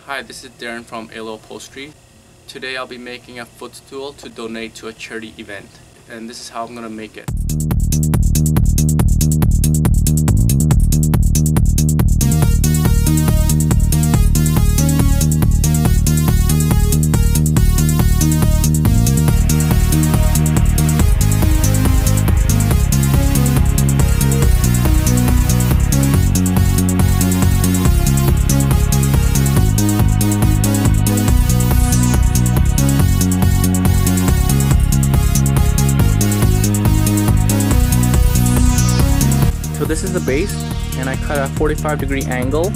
Hi, this is Darren from Alo Upholstery. Today I'll be making a footstool to donate to a charity event, and this is how I'm going to make it. So this is the base, and I cut a 45-degree angle.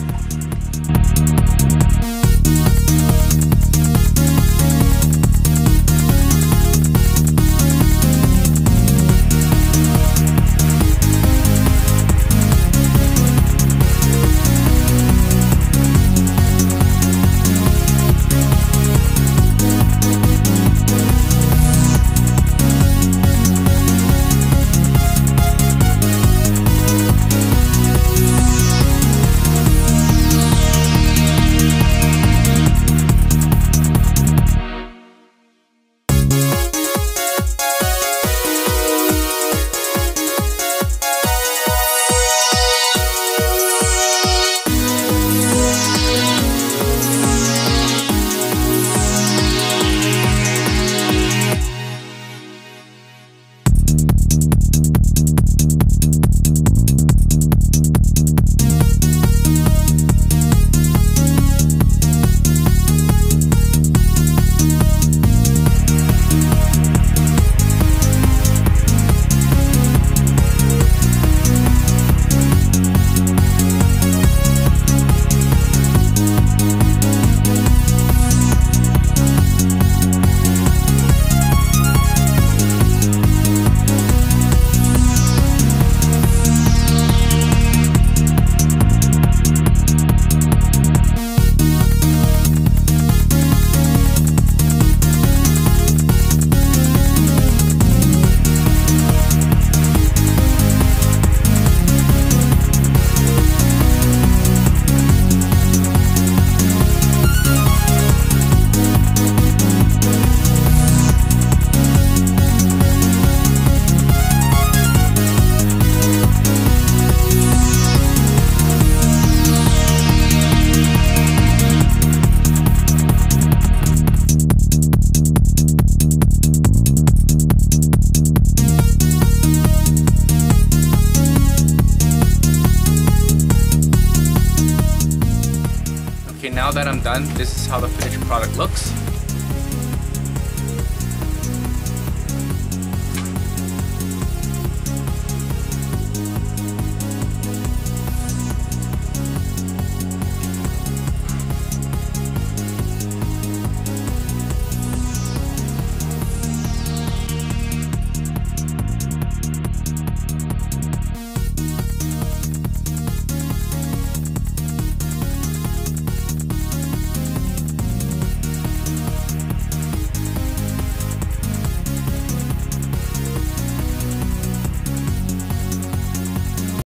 Okay, now that I'm done, this is how the finished product looks.